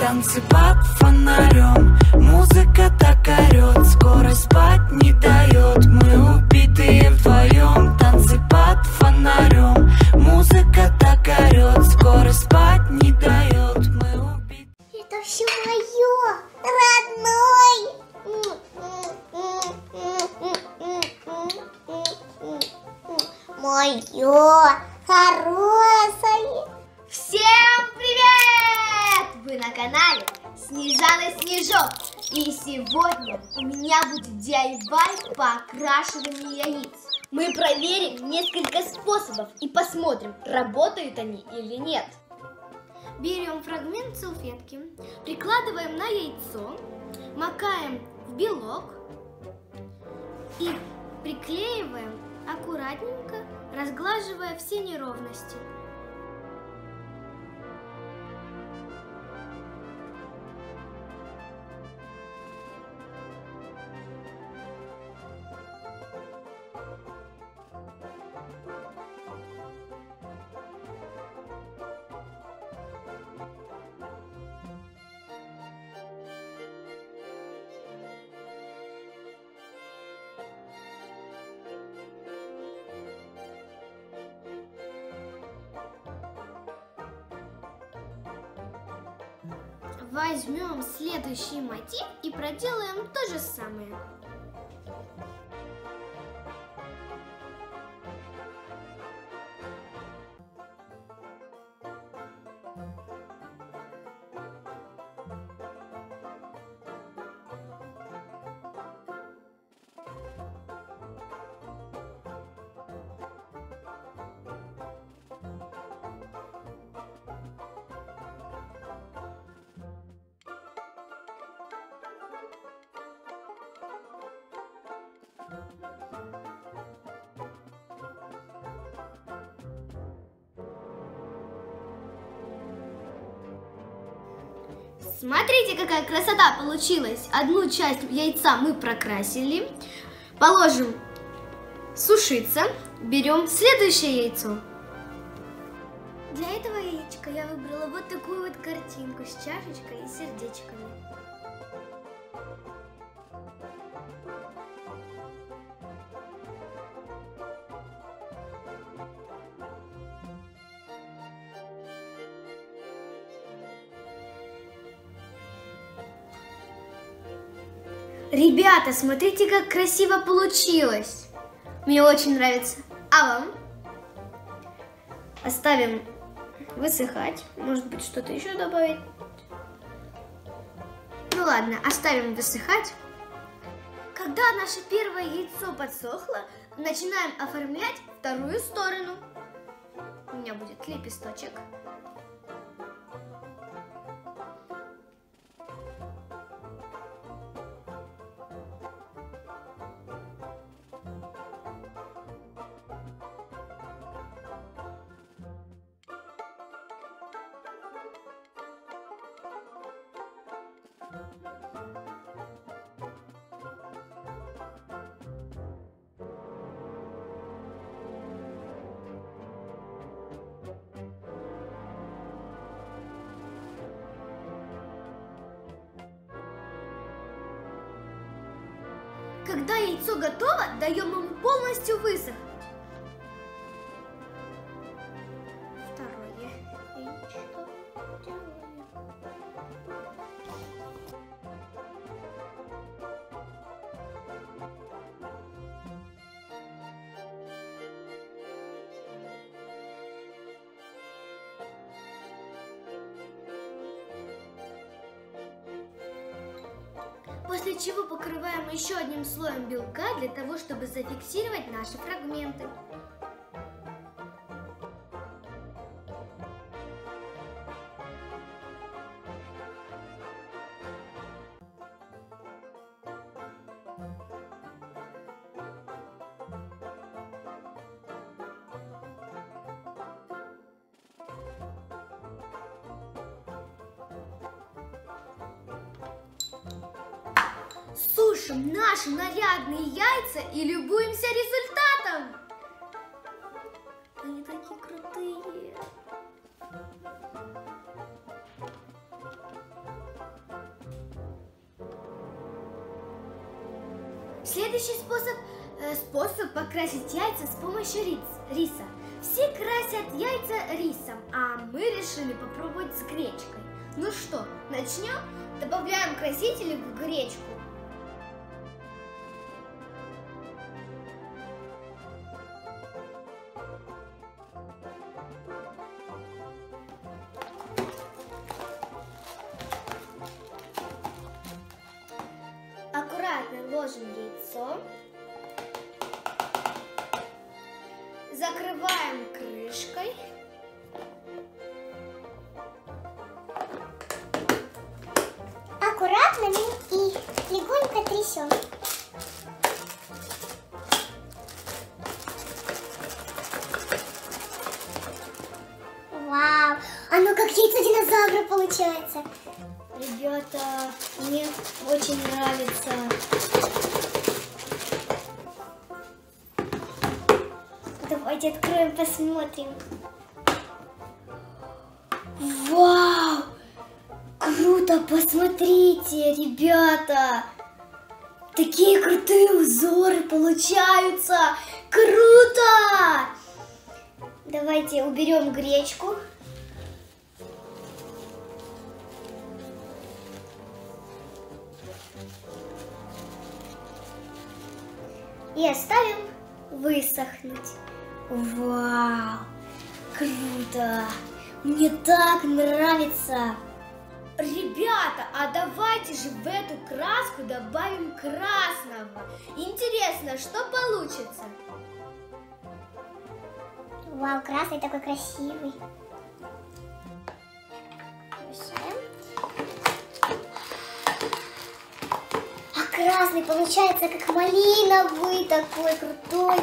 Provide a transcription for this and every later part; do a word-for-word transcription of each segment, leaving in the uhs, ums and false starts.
танцы под фонарем. Музыка так орет, скоро спать не дает. Мы убитые вдвоем, танцы под фонарем. Музыка так орет, скоро спать не дает. Мы убитые. Это все мое, родной. Мое хорошее. Всем привет! Вы на канале Снежана Снежок. И сегодня у меня будет ди ай вай по окрашиванию яиц. Мы проверим несколько способов и посмотрим, работают они или нет. Берем фрагмент салфетки, прикладываем на яйцо, макаем в белок и приклеиваем аккуратненько, разглаживая все неровности. Возьмем следующий мотив и проделаем то же самое. Смотрите, какая красота получилась! Одну часть яйца мы прокрасили. Положим сушиться. Берем следующее яйцо. Для этого яичка я выбрала вот такую вот картинку с чашечкой и сердечками. Ребята, смотрите, как красиво получилось! Мне очень нравится. А вам? Оставим высыхать. Может быть, что-то еще добавить? Ну ладно, оставим высыхать. Когда наше первое яйцо подсохло, начинаем оформлять вторую сторону. У меня будет лепесточек. Когда яйцо готово, даем ему полностью высохнуть. Второе яичко делаем. После чего покрываем еще одним слоем белка для того, чтобы зафиксировать наши фрагменты. Сушим наши нарядные яйца и любуемся результатом. Они такие крутые. Следующий способ, э, способ покрасить яйца с помощью риц, риса. Все красят яйца рисом, а мы решили попробовать с гречкой. Ну что, начнем? Добавляем красители в гречку. Аккуратно ложим яйцо. Закрываем крышкой. Аккуратно и легонько трясем. Вау! Оно как яйцо динозавра получается. Ребята, мне очень нравится. Давайте откроем, посмотрим. Вау! Круто, посмотрите, ребята! Такие крутые узоры получаются! Круто! Давайте уберем гречку. И оставим высохнуть. Вау! Круто! Мне так нравится! Ребята, а давайте же в эту краску добавим красного. Интересно, что получится? Вау, красный такой красивый. Мешаем. А красный получается как малиновый, такой крутой.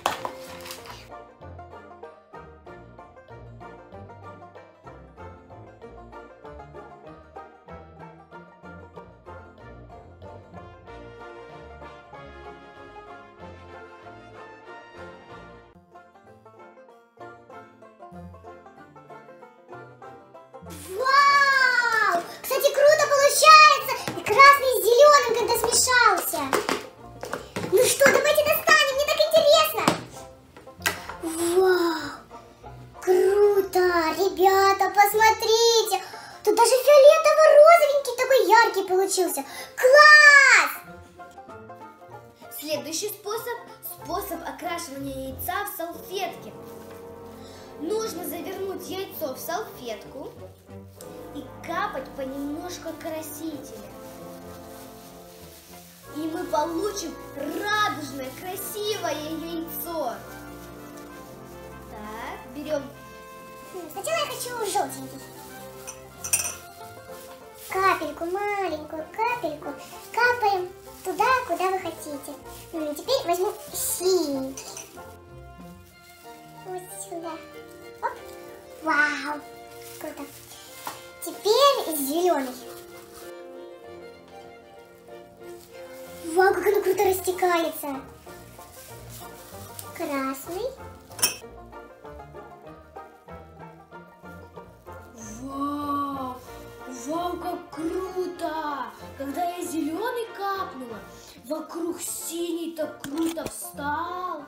Вау! Кстати, круто получается! И красный с зеленым, когда смешался. Ну что, давайте достанем, мне так интересно. Вау! Круто! Ребята, посмотрите! Тут даже фиолетово-розовенький такой яркий получился. Класс! Следующий способ – способ окрашивания яйца в салфетке. Нужно завернуть яйцо в салфетку и капать понемножку красителя. И мы получим радужное, красивое яйцо. Так, берем. Сначала я хочу желтенький. Капельку, маленькую капельку. Капаем туда, куда вы хотите. Ну, теперь возьму синенький. Вот сюда. Оп. Вау. Круто. Теперь зеленый. Вау, как оно круто растекается. Красный. Вау! Вау, как круто! Когда я зеленый капнула, вокруг синий так круто встал.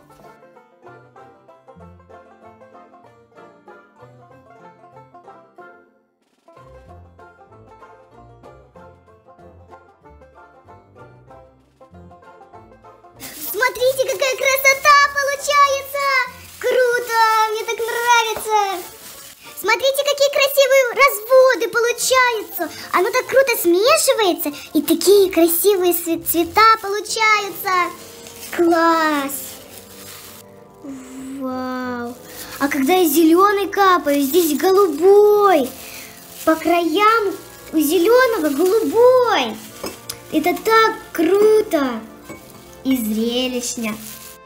Смотрите, какая красота получается! Круто! Мне так нравится! Смотрите, какие красивые разводы получаются! Оно так круто смешивается, и такие красивые цвета получаются! Класс! Вау! А когда я зеленый капаю, здесь голубой! По краям у зеленого голубой! Это так круто! И зрелищно.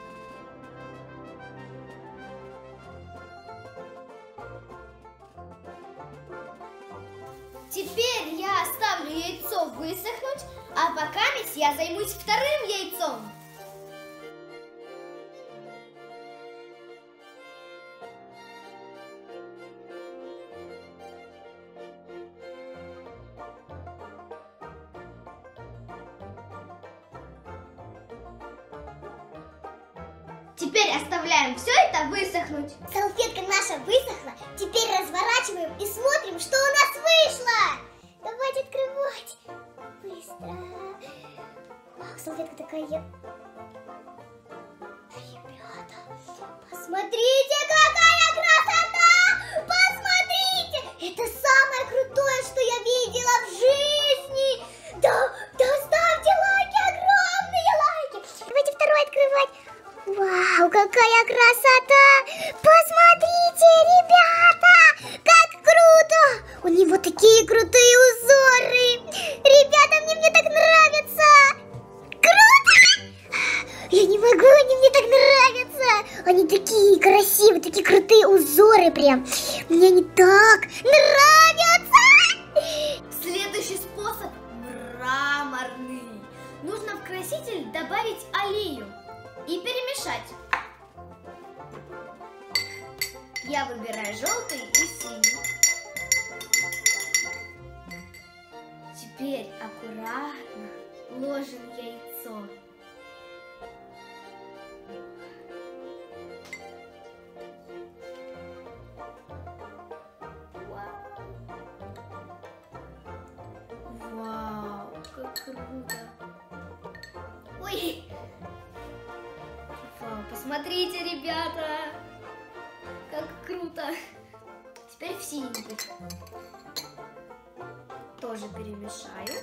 Теперь я оставлю яйцо высохнуть, а пока я займусь вторым яйцом. Теперь оставляем все это высохнуть. Салфетка наша высохла. Теперь разворачиваем и смотрим, что у нас вышло. Давайте открывать. Быстро. Вау, салфетка такая. Ребята, посмотрите, какая красота! Посмотрите! Это самое крутое, что я видела в жизни! Да, да, ставьте лайки, огромные лайки! Давайте второй открывать. Вау, какая красота! Посмотрите, ребята! Как круто! У него такие крутые узоры! Ребята, мне, мне так нравится! Круто! Я не могу, они мне так нравятся! Они такие красивые, такие крутые узоры прям! Мне они так нравятся! Следующий способ мраморный. Нужно в краситель добавить аллею и перемешать. Я выбираю желтый и синий. Теперь аккуратно ложим яйцо. Вау, как круто! Ой! Вау, посмотрите, ребята! Как круто! Теперь в синенький. Тоже перемешаю.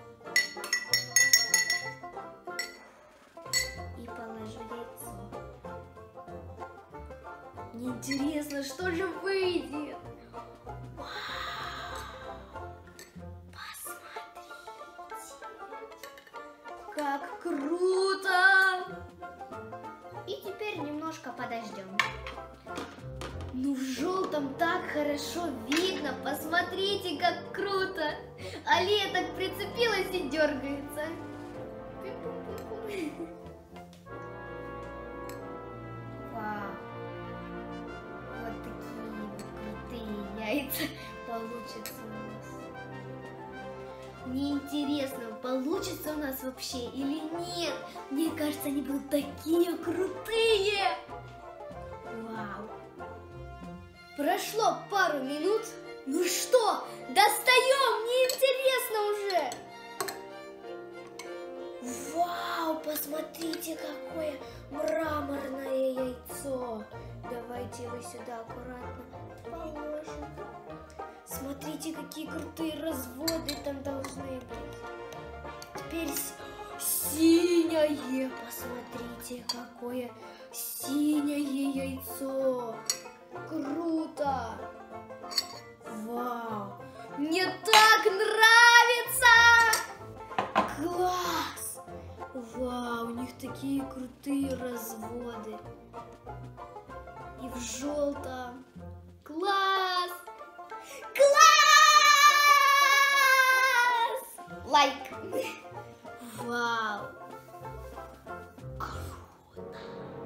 И положу яйцо. Мне интересно, что же выйдет? Как круто! И теперь немножко подождем. Ну, в желтом так хорошо видно. Посмотрите, как круто! Аллея так прицепилась и дергается. Вау! Вот такие вот крутые яйца получатся у нас. Мне интересно, получится у нас вообще или нет. Мне кажется, они будут такие крутые. Вау. Прошло пару минут. Ну что, достаем, мне интересно уже. Вау, посмотрите, какое мраморное яйцо. Давайте его сюда аккуратно положим. Смотрите, какие крутые разводы там должны быть. Теперь синее. Посмотрите, какое синее яйцо. Круто. Вау. Мне так нравится. Класс. Вау, у них такие крутые разводы. И в желтом. Класс. Класс! Лайк! Вау! Круто!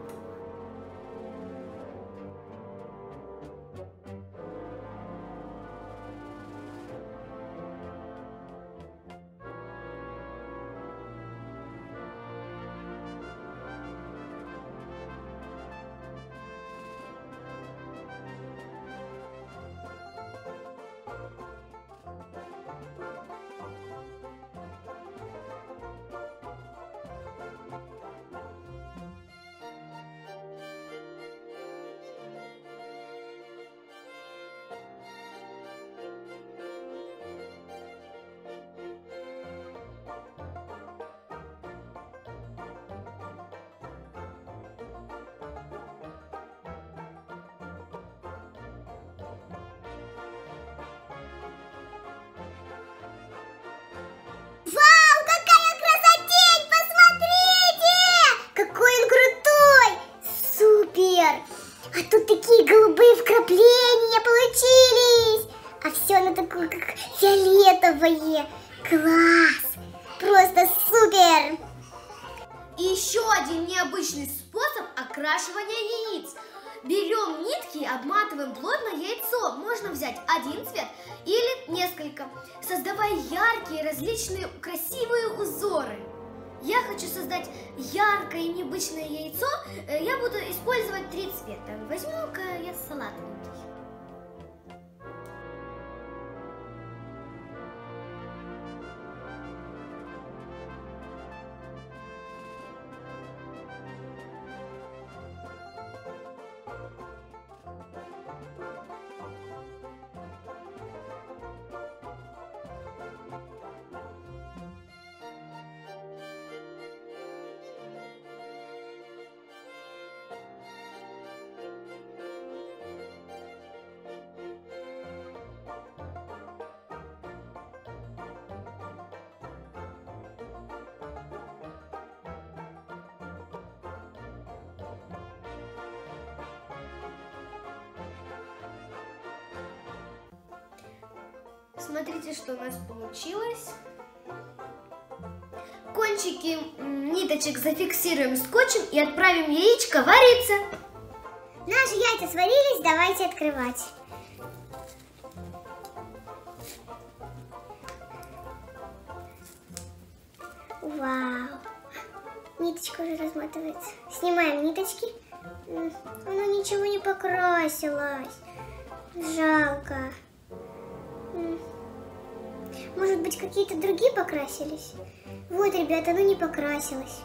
А тут такие голубые вкрапления получились. А все оно такое, как фиолетовое. Класс! Просто супер! И еще один необычный способ окрашивания яиц. Берем нитки, обматываем плотно яйцо. Можно взять один цвет или несколько, создавая яркие, различные, красивые узоры. я хочу создать яркое и необычное яйцо. Я буду использовать три цвета. Возьму-ка я салатовый. Смотрите, что у нас получилось. Кончики ниточек зафиксируем скотчем и отправим яичко вариться. Наши яйца сварились, давайте открывать. Вау! Ниточка уже разматывается. Снимаем ниточки. Оно ничего не покрасилось. Жалко. Может быть, какие-то другие покрасились? Вот, ребята, оно не покрасилось.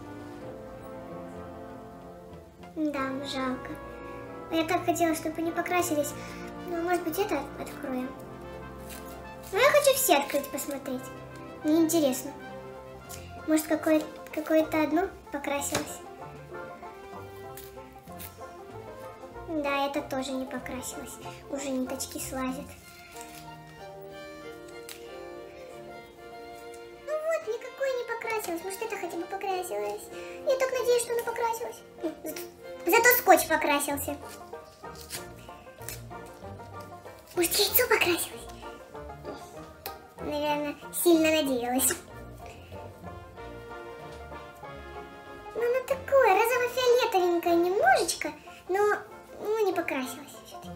Да, жалко. Я так хотела, чтобы они покрасились. Ну, может быть, это откроем. Но я хочу все открыть, посмотреть. Мне интересно. Может, какое- какое-то одно покрасилось? Да, это тоже не покрасилось. Уже ниточки слазят. Может, это хотя бы покрасилось. Я так надеюсь, что оно покрасилось. Зато скотч покрасился. Может, яйцо покрасилось? Наверное, сильно надеялась. Ну, оно такое розово-фиолетовенькое немножечко, но ну, не покрасилось все-таки.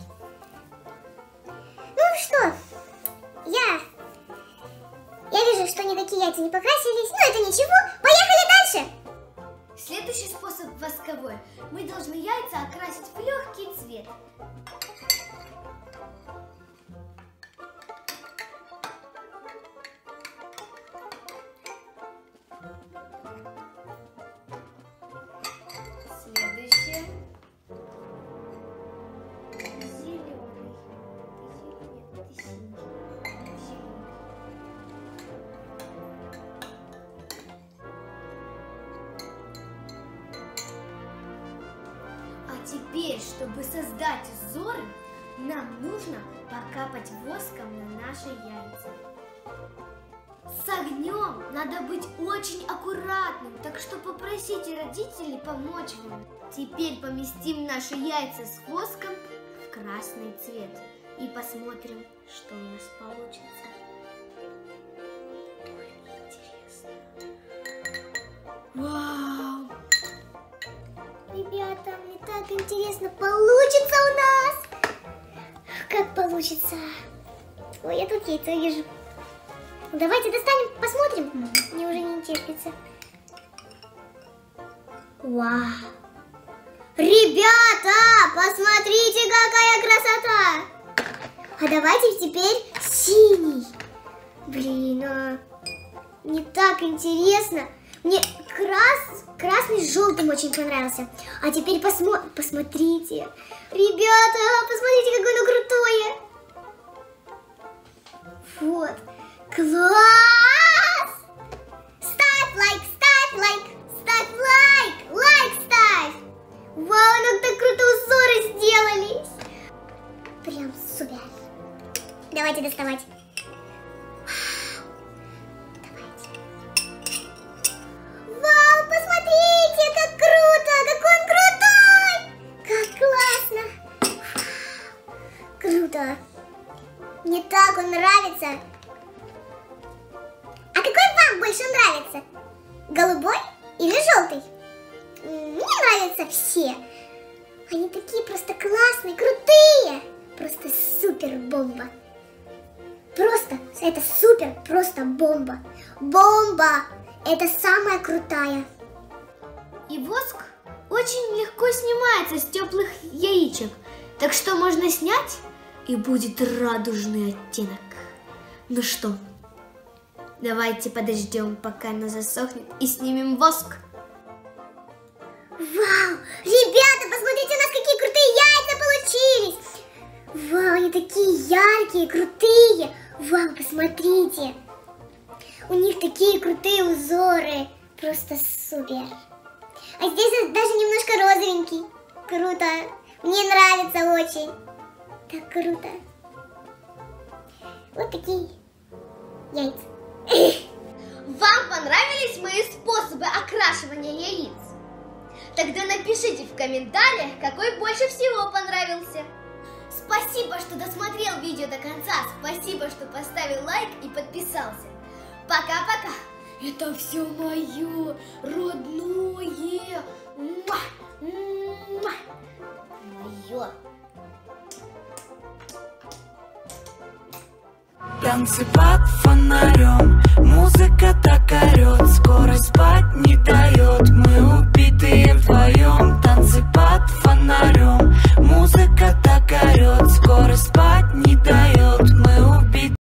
Ну что, я... Я вижу, что никакие яйца не покрасились, но это ничего. Поехали дальше! Следующий способ восковой. Мы должны яйца окрасить в легкий цвет. Следующее. Зеленый. Нет, это синий. Теперь, чтобы создать узоры, нам нужно покапать воском на наши яйца. С огнем надо быть очень аккуратным, так что попросите родителей помочь вам. Теперь поместим наши яйца с воском в красный цвет и посмотрим, что у нас получится. Интересно. Вау! Ребята, мне так интересно, получится у нас! Как получится? Ой, я тут яйцо вижу. Давайте достанем, посмотрим. Мне уже не терпится. Вау! Ребята, посмотрите, какая красота! А давайте теперь синий. Блин, а мне так интересно. Мне крас... красный с желтым очень понравился. А теперь посмо... посмотрите. Ребята, посмотрите, какое оно крутое. Вот. Класс! Ставь лайк, ставь лайк, ставь лайк, лайк ставь. Вау, ну так круто узоры сделались. Прям супер. Давайте доставать. Мне так он нравится. А какой вам больше нравится? Голубой или желтый? Мне нравятся все. Они такие просто классные, крутые. Просто супер бомба. Просто, это супер, просто бомба. Бомба. это самая крутая. И воск очень легко снимается с теплых яичек, так что можно снять, и будет радужный оттенок. Ну что, давайте подождем, пока она засохнет, и снимем воск. Вау! Ребята, посмотрите, у нас какие крутые яйца получились! Вау, они такие яркие, крутые! Вау, посмотрите! У них такие крутые узоры! Просто супер! А здесь даже немножко розовенький. Круто! Мне нравится очень! Так круто! Вот такие яйца. Вам понравились мои способы окрашивания яиц? Тогда напишите в комментариях, какой больше всего понравился. Спасибо, что досмотрел видео до конца. Спасибо, что поставил лайк и подписался. Пока-пока. Это все мое родное. Муа! Муа! Мое. Танцы под фонарем, музыка так орет, скоро спать не дает, мы убитые вдвоем.